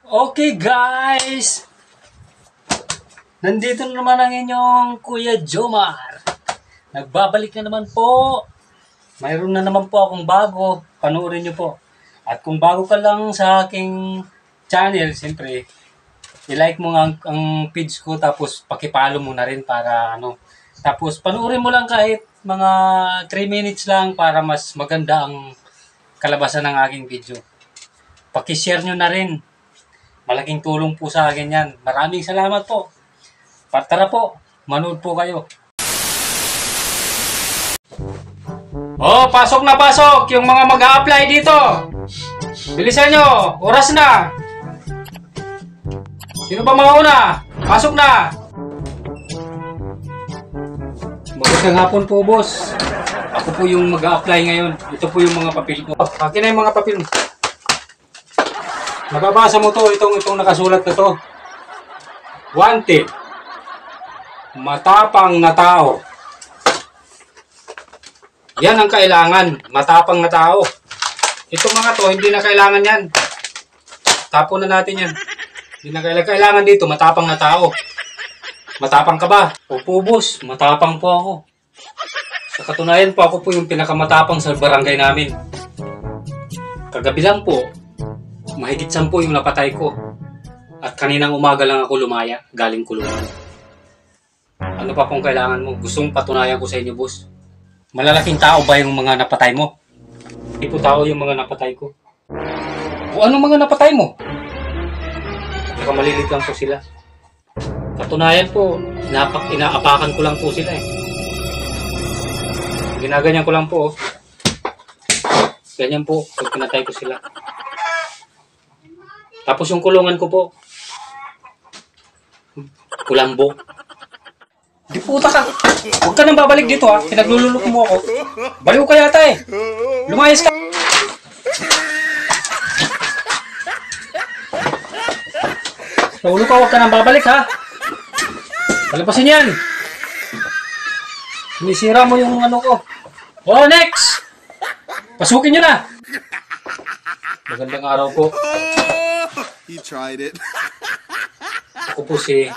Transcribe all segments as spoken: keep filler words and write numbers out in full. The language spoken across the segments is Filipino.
Okay guys, nandito na naman ang inyong Kuya Jomar. Nagbabalik na naman po. Mayroon na naman po akong bago. Panoorin nyo po. At kung bago ka lang sa aking channel, siyempre, i-like mo nga ang, ang page ko tapos pakipalo mo na rin para ano. Tapos panoorin mo lang kahit mga three minutes lang para mas maganda ang kalabasan ng aking video. Paki-share nyo na rin. Malaking tulong po sa akin yan. Maraming salamat po. Tara po, manood po kayo. Oh, pasok na pasok yung mga mag-a-apply dito. Bilisan nyo, oras na. Sino ba mauna? Pasok na. Magandang hapon po, boss. Ako po yung mag-a-apply ngayon. Ito po yung mga papel ko. Akin na yung mga papel. Nababasa mo to, itong itong nakasulat na to. Wanted. Matapang na tao. Yan ang kailangan, matapang na tao. Itong mga to, hindi na kailangan yan. Tapon na natin yan. Hindi na kailangan, kailangan dito, matapang na tao. Matapang ka ba? Opo, boss, matapang po ako. Sa katunayan po, ako po yung pinakamatapang sa barangay namin. Kagabi lang po, mahigit sampu yung napatay ko. At kaninang umaga lang ako lumaya, galing kulungan. Ano pa pong kailangan mo? Gustong patunayan ko sa inyo, boss. Malalaking tao ba yung mga napatay mo? Hindi po tao yung mga napatay ko. O anong mga napatay mo? Nakamalilit lang po sila. Katunayan po, inapak, inaapakan ko lang po sila eh. Ginaganyan ko lang po. Ganyan po, pag pinatay ko sila. Tapos yung kulungan ko po, kulambo. Di puta ka. Huwag ka nang babalik dito ha. Pinaglululok mo ako. Baliw ka yata eh. Lumayas ka. Sa ulo ka, huwag ka nang babalik ha. Palapasin yan. Sinisira mo yung ano ko. Oh, next! Pasukin nyo na. Magandang araw po. He tried it. Ako po si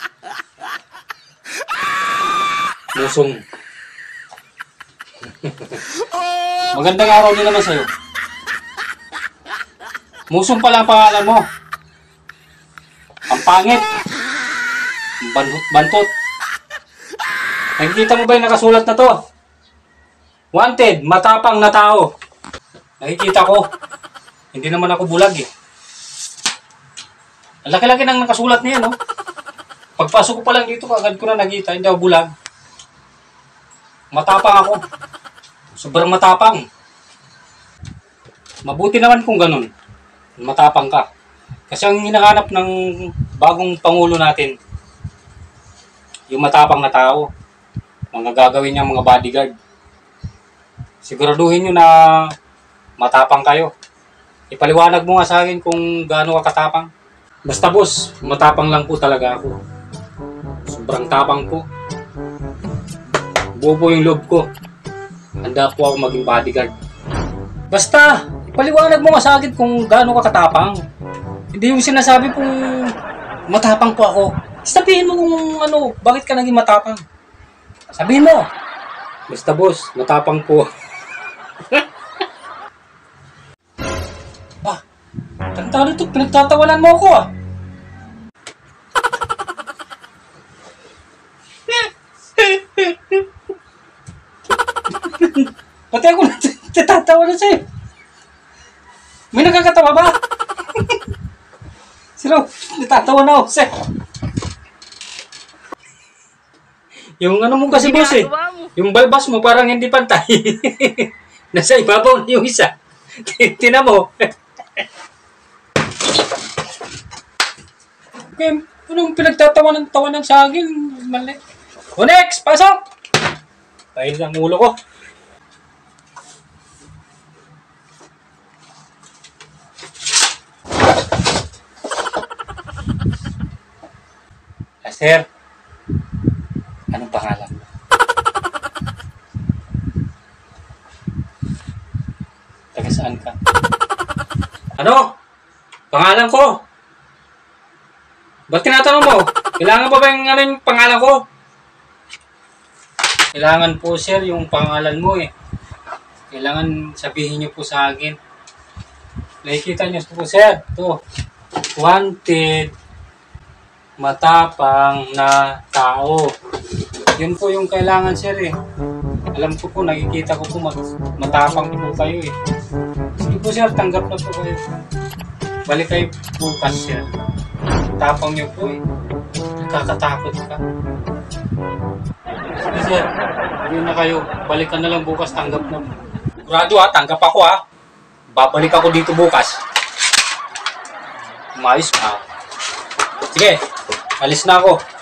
Musong. Magandang araw din naman sa'yo. Musong pala ang pangalan mo. Ang pangit. Bantot, bantot. Nakikita mo ba yung nakasulat na to? Wanted, matapang na tao. Nakikita ko. Hindi naman ako bulag eh. Ang laki-laki nang nakasulat niya, no? Pagpasok ko pa lang dito, agad ko na nakita, hindi ako bulag. Matapang ako. Sobrang matapang. Mabuti naman kung ganun. Matapang ka. Kasi ang hinahanap ng bagong pangulo natin, yung matapang na tao. Mga gagawin niyang mga bodyguard. Siguraduhin nyo na matapang kayo. Ipaliwanag mo nga sa akin kung gaano ka katapang. Basta boss, matapang lang po talaga ako. Sobrang tapang po. Buo po yung loob ko. Handa po ako maging bodyguard. Basta, ipaliwanag mo nga sa akin kung gaano ka katapang. Hindi yung sinasabi pong matapang po ako. Sabihin mo kung ano, bakit ka naging matapang. Sabihin mo. Basta boss, matapang po. Tanda nito, pinagtatawanan mo ako ah. Pati ako natatawanan sa'yo. May nakakatawa ba? Sino? Natatawa na ako sa'yo. Yung ano mo kasi boss eh. Yung balbas mo parang hindi pantay. Nasa ibabaw na yung isa. Tina mo. Okay, anong pinagtatawanan-tawanan sa akin? Mali. O next, pasok! Dahil ang ulo ko. Ah, sir, anong pangalan mo? Taga saan ka? Ano? Pangalan ko? Ba't tinatanong mo? Kailangan pa ba yung, ano, yung pangalan ko? Kailangan po, sir, yung pangalan mo eh. Kailangan sabihin niyo po sa akin. Nakikita niyo po, sir. Ito. Wanted. Matapang na tao. Yun po yung kailangan, sir eh. Alam ko po, nakikita ko po mat- matapang po kayo eh. Sige po, sir, tanggap na po kayo. Balik kayo bukas, sir. Tapang niyo po eh. Nakakatakot ka. Sige, sir. Yun na kayo. Balik ka na lang bukas, tanggap na po. Sigurado ha, tanggap ako ha. Babalik ako dito bukas. Umayos ka. Sige, alis na ako.